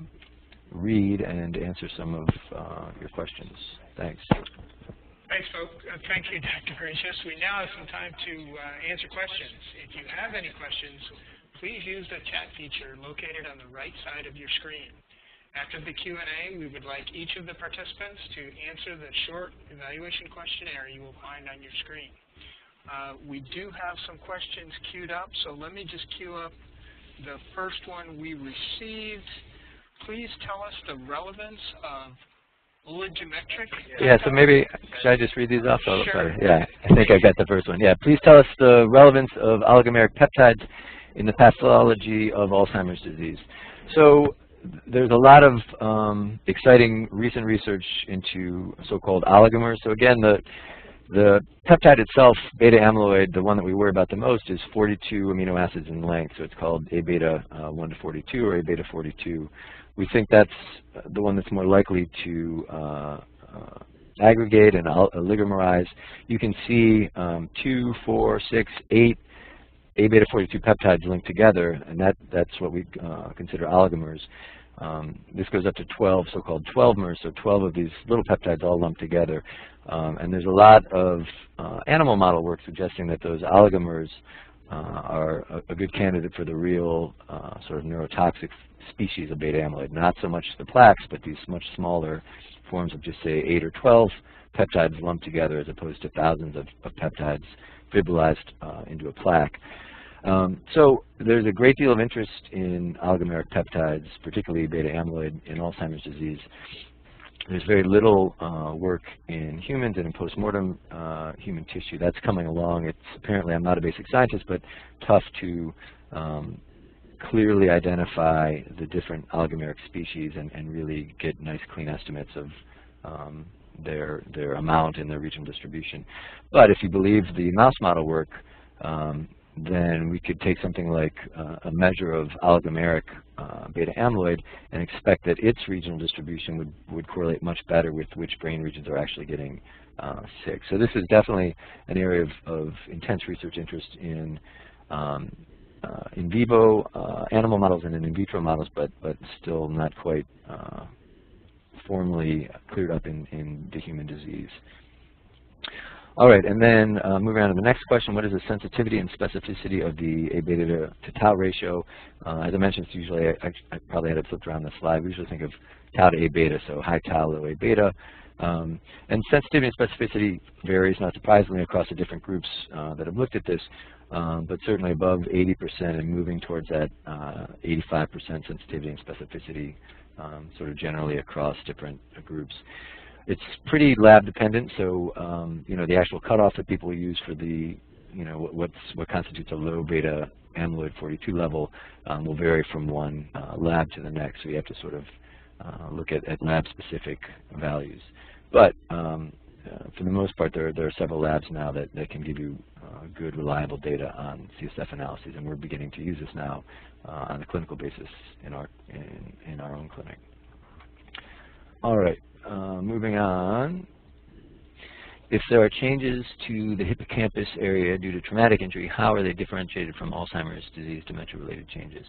S2: read and answer some of your questions. Thanks.
S1: Thanks, folks. Thank you, Dr. Greicius. We now have some time to answer questions. If you have any questions, please use the chat feature located on the right side of your screen. After the Q&A, we would like each of the participants to answer the short evaluation questionnaire you will find on your screen. We do have some questions queued up, so let me just queue up the first one we received. Please tell us the relevance of oligometric.
S2: Yeah, so maybe, should I just read these off?
S1: Sure.
S2: Better. Yeah, I think I got the first one. Yeah, please tell us the relevance of oligomeric peptides in the pathology of Alzheimer's disease. So there's a lot of exciting recent research into so-called oligomers. So again, the peptide itself, beta amyloid, the one that we worry about the most, is 42 amino acids in length. So it's called A beta 1 to 42 or A beta 42. We think that's the one that's more likely to aggregate and oligomerize. You can see 2, 4, 6, 8 A beta 42 peptides linked together, and that's what we consider oligomers. This goes up to 12 so-called 12mers, so 12 of these little peptides all lumped together. And there's a lot of animal model work suggesting that those oligomers are a good candidate for the real sort of neurotoxic species of beta amyloid. Not so much the plaques, but these much smaller forms of just say 8 or 12 peptides lumped together as opposed to thousands of peptides fibrillized into a plaque. So there's a great deal of interest in oligomeric peptides, particularly beta amyloid in Alzheimer's disease. There's very little work in humans and in postmortem human tissue. That's coming along. It's apparently, I'm not a basic scientist, but tough to clearly identify the different oligomeric species and really get nice clean estimates of their amount and their regional distribution. But if you believe the mouse model work, then we could take something like a measure of oligomeric beta amyloid and expect that its regional distribution would correlate much better with which brain regions are actually getting sick. So this is definitely an area of intense research interest in in vivo animal models and in vitro models, but still not quite formally cleared up in the human disease. All right, and then moving on to the next question, what is the sensitivity and specificity of the A-beta to tau ratio? As I mentioned, it's usually, I probably had it flipped around the slide. We usually think of tau to A-beta, so high tau, low A-beta. And sensitivity and specificity varies, not surprisingly, across the different groups that have looked at this, but certainly above 80% and moving towards that 85% sensitivity and specificity sort of generally across different groups. It's pretty lab dependent, so the actual cutoff that people use for the, what constitutes a low beta amyloid 42 level will vary from one lab to the next. So you have to sort of look at lab-specific values. But for the most part, there are several labs now that can give you good, reliable data on CSF analyses, and we're beginning to use this now on a clinical basis in our own clinic. All right. Moving on, if there are changes to the hippocampus area due to traumatic injury, how are they differentiated from Alzheimer's disease dementia-related changes?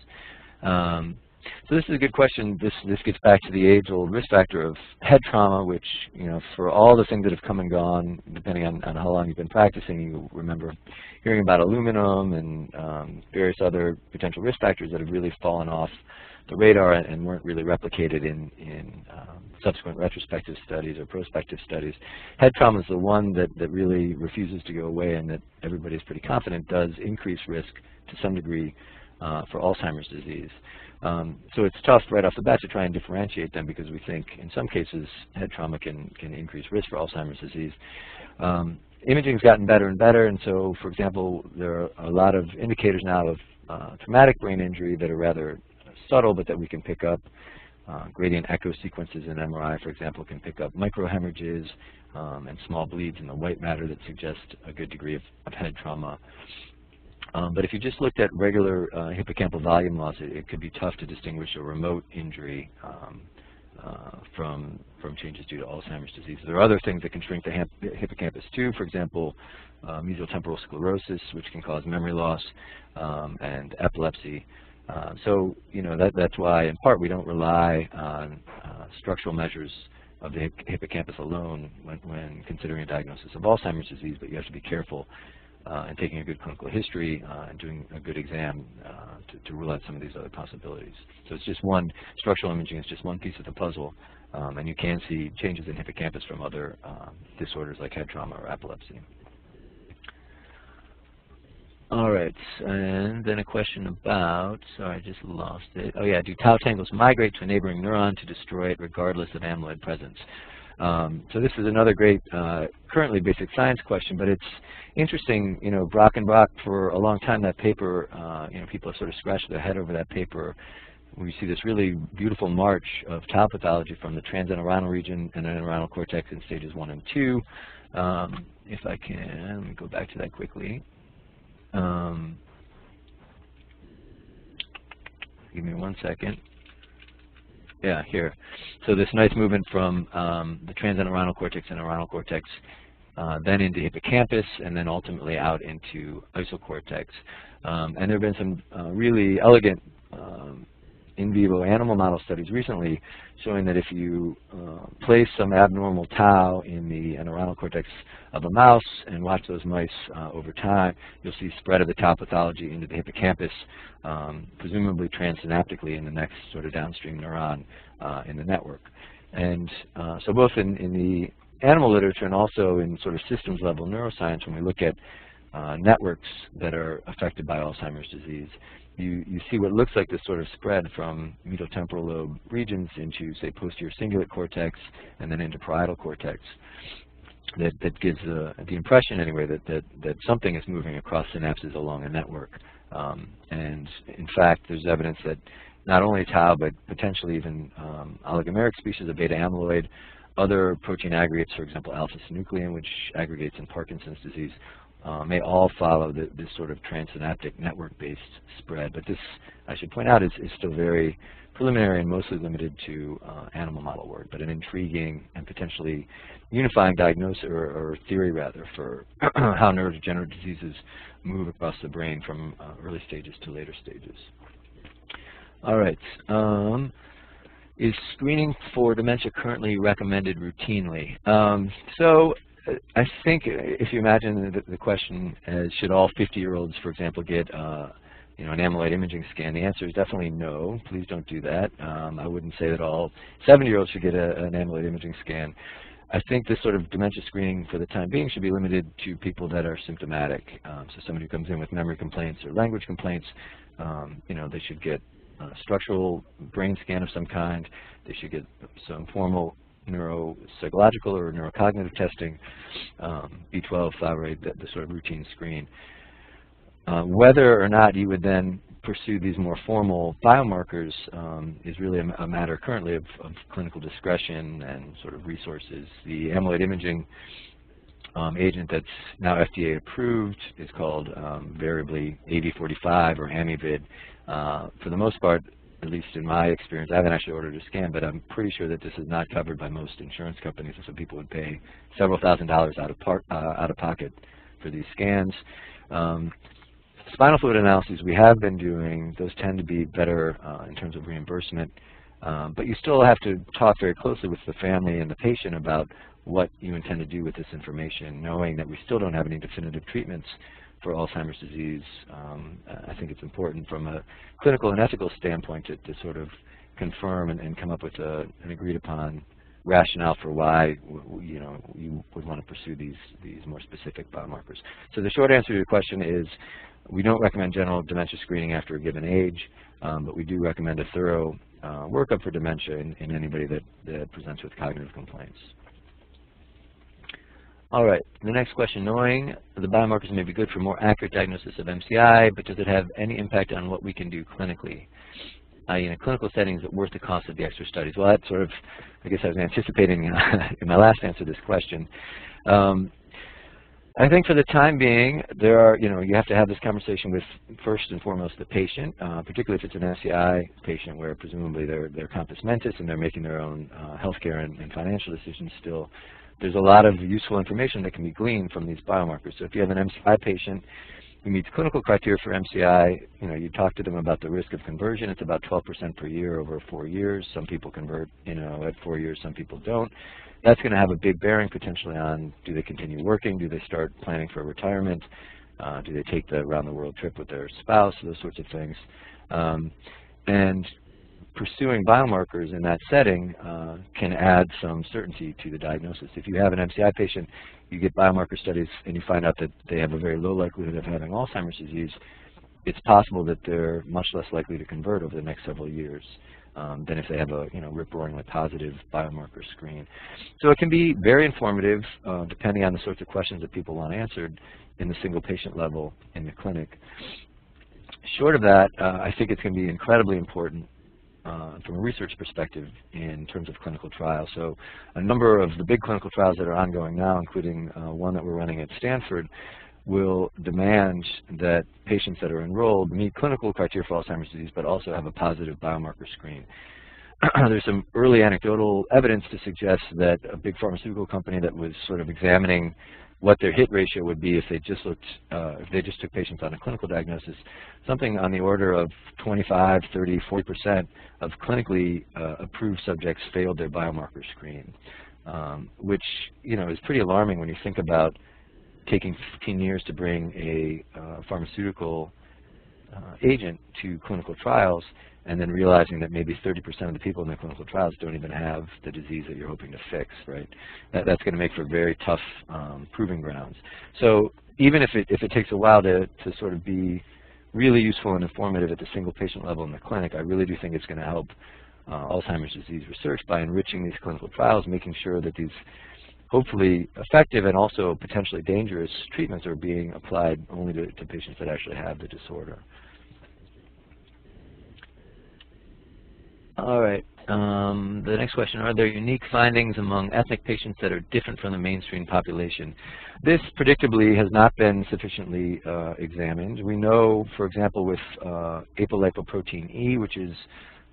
S2: So this is a good question. This gets back to the age-old risk factor of head trauma, which, for all the things that have come and gone, depending on how long you've been practicing, you remember hearing about aluminum and various other potential risk factors that have really fallen off the radar and weren't really replicated in subsequent retrospective studies or prospective studies. Head trauma is the one that really refuses to go away and that everybody is pretty confident does increase risk to some degree for Alzheimer's disease. So it's tough right off the bat to try and differentiate them because we think in some cases head trauma can increase risk for Alzheimer's disease. Imaging's gotten better and better, and so, for example, there are a lot of indicators now of traumatic brain injury that are rather subtle, but that we can pick up. Gradient echo sequences in MRI, for example, can pick up microhemorrhages and small bleeds in the white matter that suggest a good degree of head trauma. But if you just looked at regular hippocampal volume loss, it could be tough to distinguish a remote injury from changes due to Alzheimer's disease. There are other things that can shrink the hippocampus too, for example, mesial temporal sclerosis, which can cause memory loss, and epilepsy. So, that's why, in part, we don't rely on structural measures of the hippocampus alone when considering a diagnosis of Alzheimer's disease, but you have to be careful in taking a good clinical history and doing a good exam to rule out some of these other possibilities. So it's just one, structural imaging is just one piece of the puzzle, and you can see changes in hippocampus from other disorders like head trauma or epilepsy. All right, and then a question about, sorry, I just lost it. Oh yeah, do tau tangles migrate to a neighboring neuron to destroy it regardless of amyloid presence? So this is another great, currently basic science question, but it's interesting, Brock and Brock, for a long time, that paper, people have sort of scratched their head over that paper. We see this really beautiful march of tau pathology from the transentorhinal region and the neuronal cortex in stages 1 and 2. If I can, let me go back to that quickly. Give me 1 second. Yeah, here. So this nice movement from the transentorhinal cortex and neuronal cortex, then into hippocampus, and then ultimately out into isocortex. And there have been some really elegant in vivo animal model studies recently showing that if you place some abnormal tau in the neuronal cortex of a mouse and watch those mice over time, you'll see spread of the tau pathology into the hippocampus, presumably transsynaptically in the next sort of downstream neuron in the network. And so both in the animal literature and also in sort of systems level neuroscience, when we look at networks that are affected by Alzheimer's disease, you see what looks like this sort of spread from medial temporal lobe regions into, say, posterior cingulate cortex and then into parietal cortex. That gives the impression, anyway, that something is moving across synapses along a network. And in fact, there's evidence that not only tau, but potentially even oligomeric species of beta amyloid, other protein aggregates, for example, alpha-synuclein, which aggregates in Parkinson's disease, may all follow this sort of transsynaptic network-based spread. But this, I should point out, is still very preliminary and mostly limited to animal model work, but an intriguing and potentially unifying diagnosis or theory rather for how neurodegenerative diseases move across the brain from early stages to later stages. All right. Is screening for dementia currently recommended routinely? So I think if you imagine the question as should all 50-year-olds, for example, get an amyloid imaging scan, the answer is definitely no. Please don't do that. I wouldn't say that all 70-year-olds should get an amyloid imaging scan. I think this sort of dementia screening for the time being should be limited to people that are symptomatic. So somebody who comes in with memory complaints or language complaints, they should get a structural brain scan of some kind. They should get some formal neuropsychological or neurocognitive testing, B12, thyroid, the sort of routine screen. Whether or not you would then pursue these more formal biomarkers is really a matter currently of clinical discretion and sort of resources. The amyloid imaging agent that's now FDA approved is called variably AV45 or AMIVID. For the most part, at least in my experience, I haven't actually ordered a scan, but I'm pretty sure that this is not covered by most insurance companies, and so people would pay several $1,000s out of pocket for these scans. Spinal fluid analyses we have been doing, those tend to be better in terms of reimbursement, but you still have to talk very closely with the family and the patient about what you intend to do with this information, knowing that we still don't have any definitive treatments for Alzheimer's disease. I think it's important from a clinical and ethical standpoint to sort of confirm and come up with an agreed upon rationale for why you would want to pursue these more specific biomarkers. So the short answer to your question is we don't recommend general dementia screening after a given age, but we do recommend a thorough workup for dementia in anybody that presents with cognitive complaints. All right, the next question, knowing the biomarkers may be good for more accurate diagnosis of MCI, but does it have any impact on what we can do clinically? I.e., in a clinical setting, is it worth the cost of the extra studies? Well, that's sort of, I guess I was anticipating in my last answer to this question. I think for the time being, there are, you have to have this conversation with, first and foremost, the patient, particularly if it's an MCI patient where presumably they're compos mentis and they're making their own healthcare and financial decisions still. There's a lot of useful information that can be gleaned from these biomarkers. So if you have an MCI patient who meets clinical criteria for MCI, you talk to them about the risk of conversion. It's about 12% per year over 4 years. Some people convert, at 4 years, some people don't. That's going to have a big bearing potentially on, do they continue working? Do they start planning for retirement? Do they take the around-the-world trip with their spouse? Those sorts of things. And pursuing biomarkers in that setting can add some certainty to the diagnosis. If you have an MCI patient, you get biomarker studies and you find out that they have a very low likelihood of having Alzheimer's disease, it's possible that they're much less likely to convert over the next several years than if they have a rip-roaringly positive biomarker screen. So it can be very informative depending on the sorts of questions that people want answered in the single patient level in the clinic. Short of that, I think it's going to be incredibly important from a research perspective in terms of clinical trials. So a number of the big clinical trials that are ongoing now, including one that we're running at Stanford, will demand that patients that are enrolled meet clinical criteria for Alzheimer's disease, but also have a positive biomarker screen. There's some early anecdotal evidence to suggest that a big pharmaceutical company that was sort of examining what their hit ratio would be if they just looked, if they just took patients on a clinical diagnosis, something on the order of 25, 30, 40% of clinically approved subjects failed their biomarker screen, which is pretty alarming when you think about taking 15 years to bring a pharmaceutical agent to clinical trials and then realizing that maybe 30% of the people in the clinical trials don't even have the disease that you're hoping to fix, right? That's going to make for very tough proving grounds. So even if it takes a while to sort of be really useful and informative at the single patient level in the clinic, I really do think it's going to help Alzheimer's disease research by enriching these clinical trials, making sure that these hopefully effective and also potentially dangerous treatments are being applied only to patients that actually have the disorder. All right, the next question, are there unique findings among ethnic patients that are different from the mainstream population? This predictably has not been sufficiently examined. We know, for example, with apolipoprotein E, which is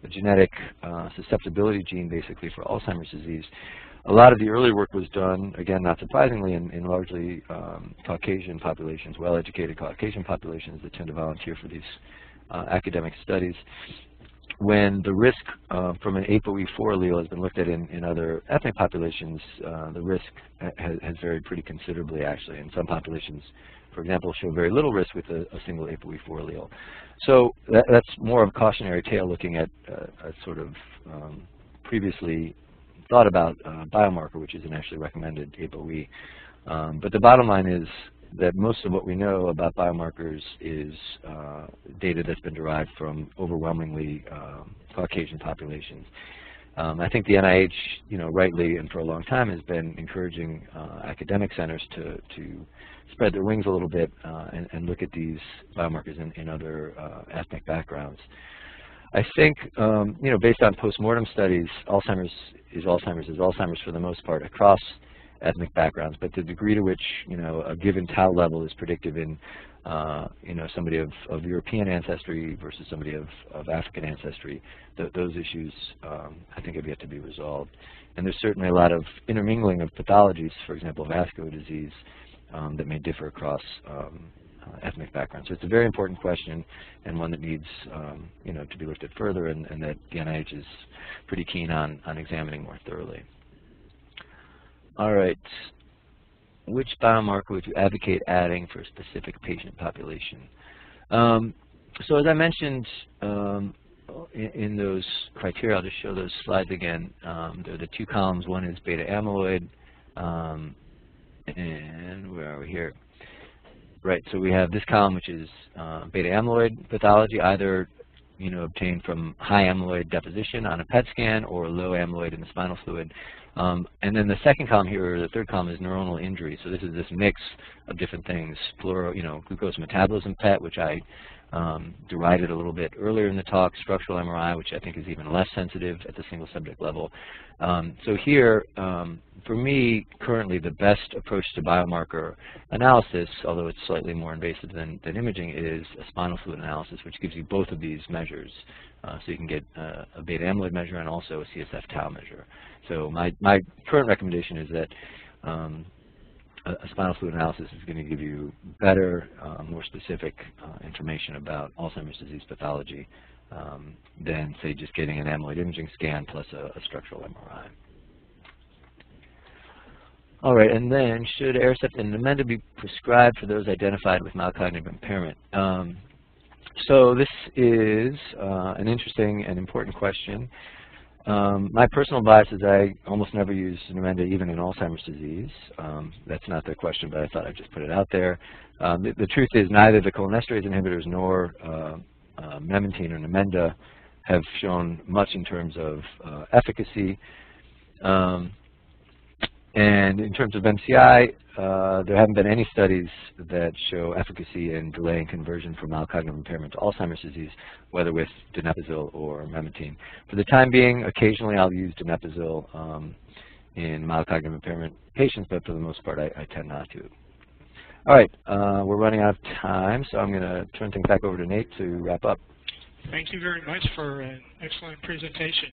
S2: genetic susceptibility gene basically for Alzheimer's disease. A lot of the early work was done, again, not surprisingly, in largely Caucasian populations, well-educated Caucasian populations that tend to volunteer for these academic studies. When the risk from an ApoE4 allele has been looked at in other ethnic populations, the risk has varied pretty considerably, actually. In some populations, for example, show very little risk with a single ApoE4 allele. So that's more of a cautionary tale looking at a sort of previously thought about biomarker, which isn't actually recommended, ApoE. But the bottom line is that most of what we know about biomarkers is data that's been derived from overwhelmingly Caucasian populations. I think the NIH, rightly and for a long time has been encouraging academic centers to spread their wings a little bit and look at these biomarkers in other ethnic backgrounds. I think, based on post-mortem studies, Alzheimer's is Alzheimer's for the most part across ethnic backgrounds, but the degree to which, a given tau level is predictive in, somebody of European ancestry versus somebody of African ancestry, those issues, I think, have yet to be resolved. And there's certainly a lot of intermingling of pathologies, for example, vascular disease, that may differ across ethnic backgrounds. So it's a very important question and one that needs, to be looked at further, and that the NIH is pretty keen on examining more thoroughly. All right. Which biomarker would you advocate adding for a specific patient population? So as I mentioned in those criteria, I'll just show those slides again. There are the two columns. One is beta amyloid, and where are we here? Right, so we have this column, which is beta amyloid pathology, either obtained from high amyloid deposition on a PET scan or low amyloid in the spinal fluid. And then the second column here, or the third column, is neuronal injury. So this is this mix of different things: glucose metabolism PET, which I derided a little bit earlier in the talk; structural MRI, which I think is even less sensitive at the single subject level. So here, for me, currently the best approach to biomarker analysis, although it's slightly more invasive than imaging, is a spinal fluid analysis, which gives you both of these measures. So you can get a beta amyloid measure and also a CSF tau measure. So my current recommendation is that a spinal fluid analysis is going to give you better, more specific information about Alzheimer's disease pathology than, say, just getting an amyloid imaging scan plus a structural MRI. All right, and then should Aricept and Namenda be prescribed for those identified with mild cognitive impairment? So this is an interesting and important question. My personal bias is I almost never use Namenda even in Alzheimer's disease. That's not the question, but I thought I'd just put it out there. The truth is neither the cholinesterase inhibitors nor memantine or Namenda have shown much in terms of efficacy. And in terms of MCI, there haven't been any studies that show efficacy in delaying conversion from mild cognitive impairment to Alzheimer's disease, whether with donepezil or memantine. For the time being, occasionally I'll use donepezil in mild cognitive impairment patients, but for the most part I tend not to. All right, we're running out of time, so I'm going to turn things back over to Nate to wrap up.
S1: Thank you very much for an excellent presentation.